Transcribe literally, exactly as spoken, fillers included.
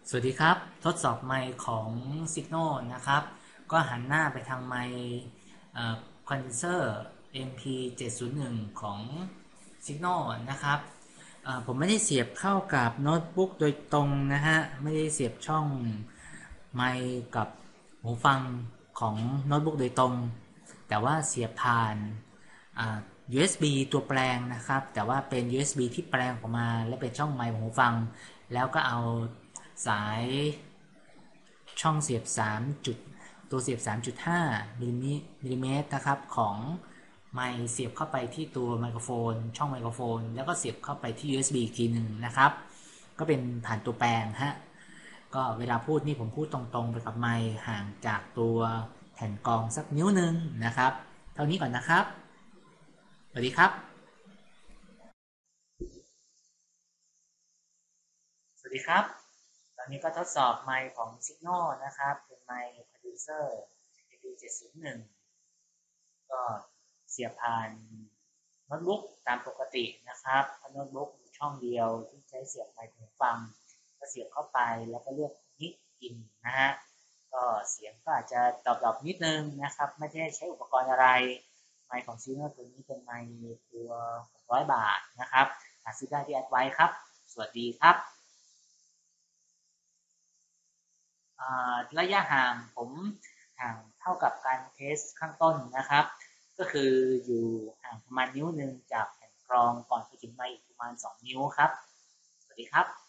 สวัสดีครับทดสอบไมค์ของ Signal นะครับก็หันหน้าไปทางไมค์คอนเดนเซอร์ เอ็ม พี เจ็ดศูนย์หนึ่ง ของ Signal นะครับผมไม่ได้เสียบเข้ากับโน้ตบุ๊กโดยตรงนะฮะไม่ได้เสียบช่องไมค์กับหูฟังของโน้ตบุ๊กโดยตรงแต่ว่าเสียบผ่าน ยู เอส บี ตัวแปลงนะครับแต่ว่าเป็น ยู เอส บี ที่แปลงออกมาและเป็นช่องไมค์หูฟังแล้วก็เอาสายช่องเสียบสามจุดตัวเสียบสามจุดห้ามิลลิเมตรนะครับของไมค์เสียบเข้าไปที่ตัวไมโครโฟนช่องไมโครโฟนแล้วก็เสียบเข้าไปที่ ยู เอส บี อีกทีหนึ่งนะครับก็เป็นผ่านตัวแปลงฮะก็เวลาพูดนี่ผมพูดตรงๆไปกับไมค์ห่างจากตัวแผ่นกรองสักนิ้วหนึ่งนะครับเท่านี้ก่อนนะครับสวัสดีครับสวัสดีครับตอนนี้ก็ทดสอบไมค์ของ Signal นะครับเป็นไมค์ Producer เอ พี เจ็ดศูนย์หนึ่ง ก็เสียบผ่านโน้ตบุ๊กตามปกตินะครับเพราะโน้ตบุ๊กมีช่องเดียวที่ใช้เสียบไมค์หูฟังก็เสียบเข้าไปแล้วก็เลือกมิกอินนะฮะก็เสียงก็อาจจะตอบๆนิดนึงนะครับไม่ได้ใช้อุปกรณ์อะไรไมค์ของซีโน่ตัวนี้เป็นไมค์ตัวหกร้อยบาทนะครับหาซื้อได้ที่แอดไว้ครับสวัสดีครับระยะห่างผมห่างเท่ากับการเทสข้างต้นนะครับก็คืออยู่ห่างประมาณนิ้วหนึ่งจากแผ่นกรองก่อนไปถึงไมค์อีกประมาณสองนิ้วครับสวัสดีครับ